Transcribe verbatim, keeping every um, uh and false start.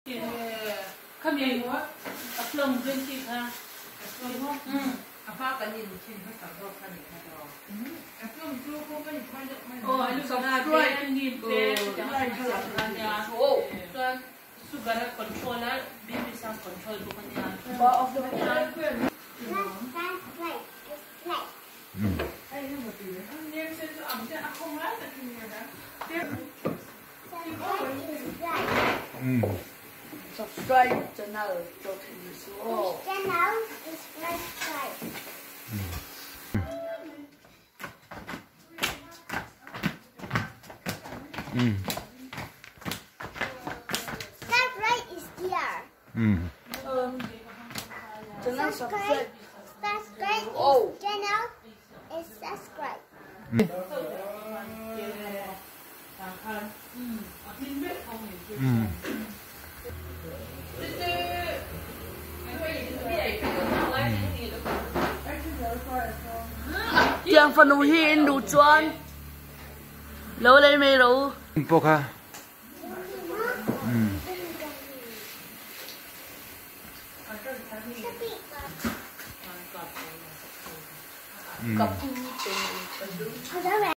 ขมิ้นหัวอัพลงพื้นที่ค่ะอืมอัพกันยินชิ้นภาษาโลกขมิ้นค่ะดอกอัพลงจู้พวกมันไม่เยอะไม่โอ้ยลูกสาวด้วยยินเป็นจะให้ภาษาอันยาโอ้ส่วนสุกระคอนโทรลและบีบีซังคอนโทรลพวกมันยาบอออฟเดอะไลน์เพื่อนไอ้เรื่องหมดเลยอันนี้เส้นอ่ำจะอ่ะคงแล้วแต่ทีนี้นะ Mm. Subscribe channel cho thì số. Channel is subscribe. Mm. Subscribe is here. Mm. Um, channel subscribe. Subscribe Oh. is channel is subscribe. Mm. Mm. Tiếng phần hữu hin đủ chuan. Lâu lấy mấy lâu. Bốc ha. Mm. Cặp